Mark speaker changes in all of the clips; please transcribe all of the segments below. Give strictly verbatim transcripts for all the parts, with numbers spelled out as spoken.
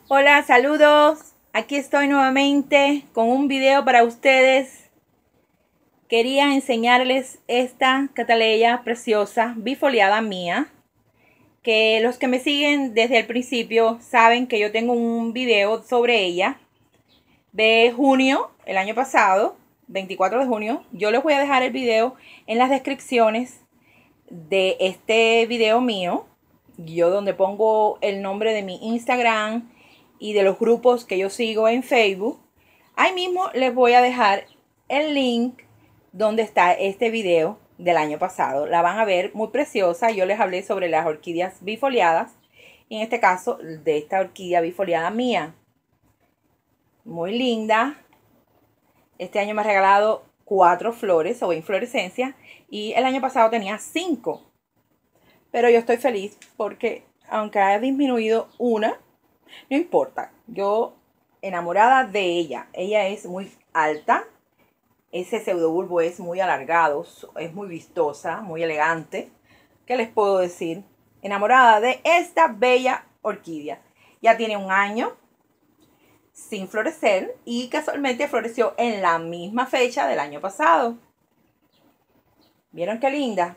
Speaker 1: Hola, saludos. Aquí estoy nuevamente con un video para ustedes. Quería enseñarles esta cataleya preciosa bifoliada mía, que los que me siguen desde el principio saben que yo tengo un video sobre ella de junio, el año pasado, veinticuatro de junio. Yo les voy a dejar el video en las descripciones de este video mío, yo donde pongo el nombre de mi Instagram y de los grupos que yo sigo en Facebook. Ahí mismo les voy a dejar el link donde está este video del año pasado. La van a ver muy preciosa. Yo les hablé sobre las orquídeas bifoliadas y en este caso de esta orquídea bifoliada mía, muy linda. Este año me ha regalado cuatro flores o inflorescencias y el año pasado tenía cinco. Pero yo estoy feliz porque aunque ha disminuido una, no importa. Yo enamorada de ella. Ella es muy alta. Ese pseudobulbo es muy alargado. Es muy vistosa, muy elegante. ¿Qué les puedo decir? Enamorada de esta bella orquídea. Ya tiene un año sin florecer y casualmente floreció en la misma fecha del año pasado. ¿Vieron qué linda?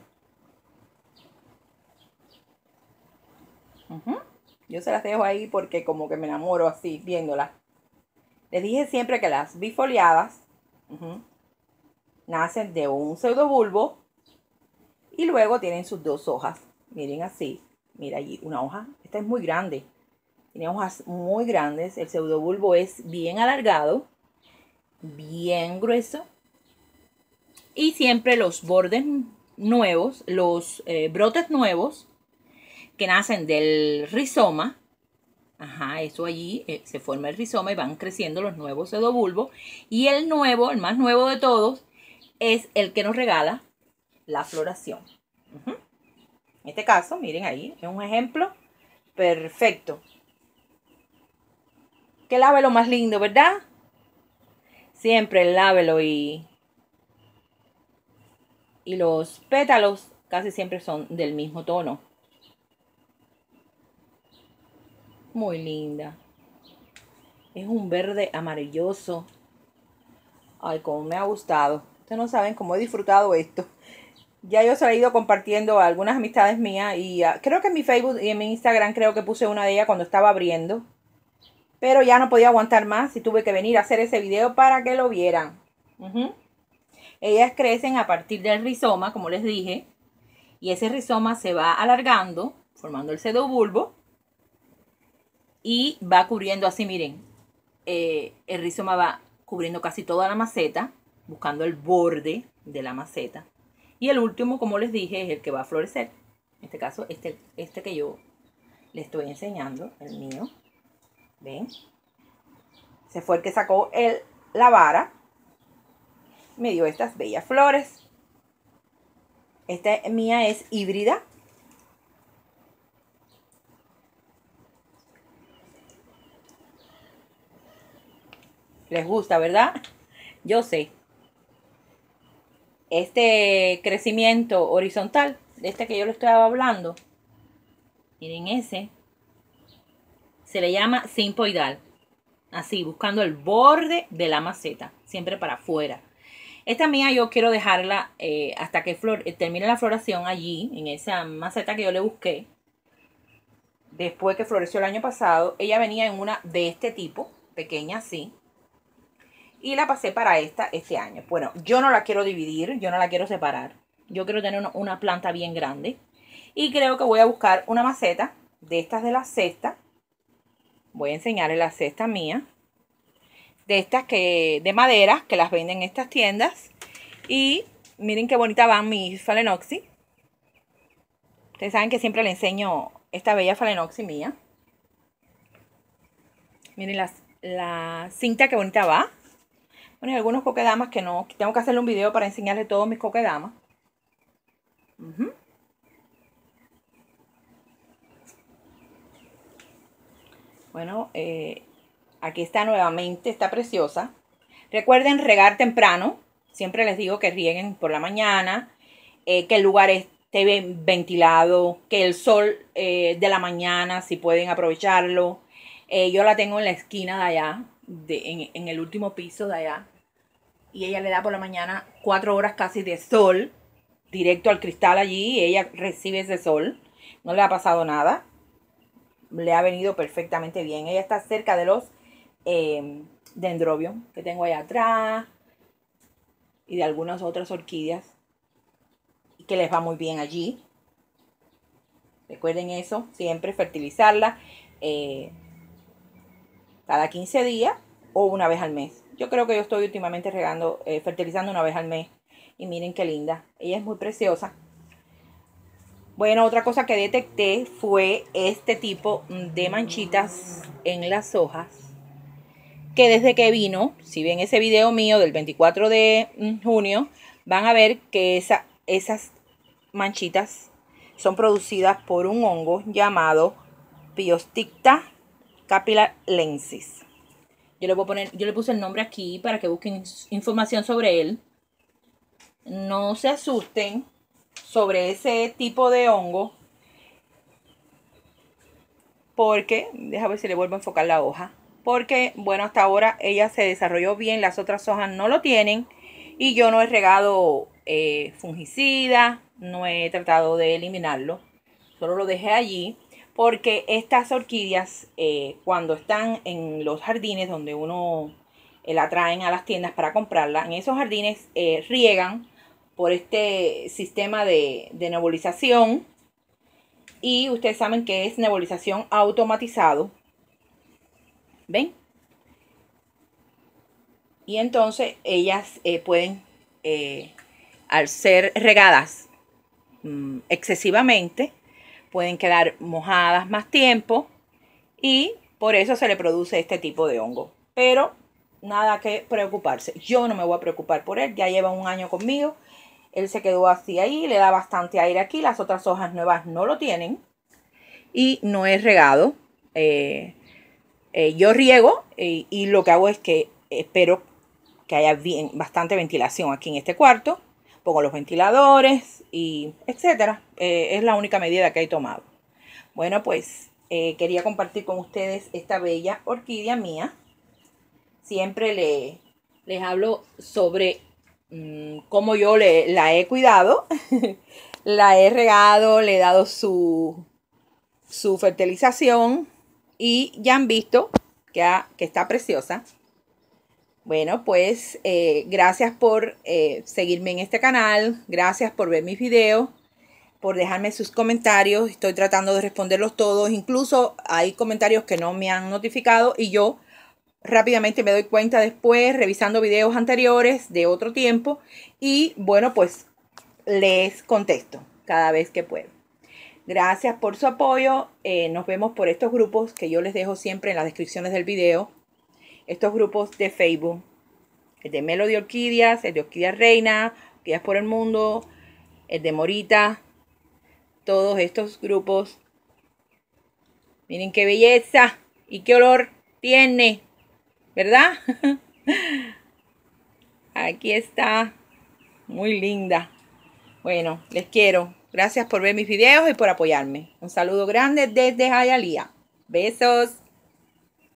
Speaker 1: Uh-huh. Yo se las dejo ahí porque como que me enamoro así viéndolas. Les dije siempre que las bifoliadas uh-huh, nacen de un pseudobulbo y luego tienen sus dos hojas. Miren así. Mira allí una hoja. Esta es muy grande. Tiene hojas muy grandes. El pseudobulbo es bien alargado, bien grueso. Y siempre los bordes nuevos, los eh, brotes nuevos que nacen del rizoma. Ajá, eso allí eh, se forma el rizoma y van creciendo los nuevos pseudobulbos. Y el nuevo, el más nuevo de todos, es el que nos regala la floración. Uh-huh. En este caso, miren ahí, es un ejemplo perfecto. Que lávelo más lindo, ¿verdad? Siempre lávelo y, y los pétalos casi siempre son del mismo tono. Muy linda. Es un verde amarilloso. Ay, cómo me ha gustado. Ustedes no saben cómo he disfrutado esto. Ya yo se lo he ido compartiendo a algunas amistades mías. Y uh, creo que en mi Facebook y en mi Instagram creo que puse una de ellas cuando estaba abriendo. Pero ya no podía aguantar más y tuve que venir a hacer ese video para que lo vieran. Uh-huh. Ellas crecen a partir del rizoma, como les dije. Y ese rizoma se va alargando, formando el pseudobulbo. Y va cubriendo así, miren, eh, el rizoma va cubriendo casi toda la maceta, buscando el borde de la maceta. Y el último, como les dije, es el que va a florecer. En este caso, este, este que yo les estoy enseñando, el mío. ¿Ven? Se fue el que sacó el, la vara. Me dio estas bellas flores. Esta mía es híbrida. Les gusta, ¿verdad? Yo sé. Este crecimiento horizontal, de este que yo les estaba hablando, miren ese, se le llama simpoidal. Así, buscando el borde de la maceta, siempre para afuera. Esta mía yo quiero dejarla eh, hasta que flor termine la floración allí, en esa maceta que yo le busqué. Después que floreció el año pasado, ella venía en una de este tipo, pequeña así. Y la pasé para esta este año. Bueno, yo no la quiero dividir, yo no la quiero separar. Yo quiero tener una, una planta bien grande. Y creo que voy a buscar una maceta de estas de la cesta. Voy a enseñarles la cesta mía. De estas que de madera, que las venden en estas tiendas. Y miren qué bonita van mis phalaenopsis. Ustedes saben que siempre les enseño esta bella phalaenopsis mía. Miren la, la cinta que bonita va. Bueno, y algunos coquedamas que no, que tengo que hacerle un video para enseñarles todos mis coquedamas. Uh-huh. Bueno, eh, aquí está nuevamente, está preciosa. Recuerden regar temprano. Siempre les digo que rieguen por la mañana, eh, que el lugar esté bien ventilado, que el sol eh, de la mañana, si pueden aprovecharlo, Eh, yo la tengo en la esquina de allá, de, en, en el último piso de allá. Y ella le da por la mañana cuatro horas casi de sol, directo al cristal allí, y ella recibe ese sol. No le ha pasado nada. Le ha venido perfectamente bien. Ella está cerca de los eh, dendrobios que tengo allá atrás y de algunas otras orquídeas que les va muy bien allí. Recuerden eso, siempre fertilizarla eh, cada quince días o una vez al mes. Yo creo que yo estoy últimamente regando, eh, fertilizando una vez al mes. Y miren qué linda. Ella es muy preciosa. Bueno, otra cosa que detecté fue este tipo de manchitas en las hojas. Que desde que vino, si ven ese video mío del veinticuatro de junio, van a ver que esa, esas manchitas son producidas por un hongo llamado Piosticta capilalensis. Yo le voy a poner, yo le puse el nombre aquí para que busquen información sobre él. No se asusten sobre ese tipo de hongo, porque, déjame ver si le vuelvo a enfocar la hoja, porque, bueno, hasta ahora ella se desarrolló bien, las otras hojas no lo tienen, y yo no he regado eh, fungicida, no he tratado de eliminarlo, solo lo dejé allí, porque estas orquídeas, eh, cuando están en los jardines donde uno eh, la traen a las tiendas para comprarla, en esos jardines eh, riegan por este sistema de, de nebulización. Y ustedes saben que es nebulización automatizado. ¿Ven? Y entonces ellas eh, pueden, eh, al ser regadas mmm, excesivamente, pueden quedar mojadas más tiempo. Y por eso se le produce este tipo de hongo. Pero nada que preocuparse. Yo no me voy a preocupar por él. Ya lleva un año conmigo. Él se quedó así ahí. Le da bastante aire aquí. Las otras hojas nuevas no lo tienen. Y no he regado. Eh, eh, yo riego eh, y lo que hago es que espero que haya bien, bastante ventilación aquí en este cuarto. Pongo los ventiladores y etcétera. Eh, es la única medida que he tomado. Bueno, pues eh, quería compartir con ustedes esta bella orquídea mía. Siempre le, les hablo sobre mmm, cómo yo le, la he cuidado. La he regado, le he dado su, su fertilización y ya han visto que, ha, que está preciosa. Bueno, pues eh, gracias por eh, seguirme en este canal, gracias por ver mis videos, por dejarme sus comentarios. Estoy tratando de responderlos todos, incluso hay comentarios que no me han notificado y yo rápidamente me doy cuenta después revisando videos anteriores de otro tiempo y bueno, pues les contesto cada vez que puedo. Gracias por su apoyo. Eh, nos vemos por estos grupos que yo les dejo siempre en las descripciones del video. Estos grupos de Facebook. El de Melody Orquídeas, el de Orquídea Reina, Orquídeas por el Mundo, el de Morita. Todos estos grupos. Miren qué belleza y qué olor tiene, ¿verdad? Aquí está. Muy linda. Bueno, les quiero. Gracias por ver mis videos y por apoyarme. Un saludo grande desde Hialeah. Besos.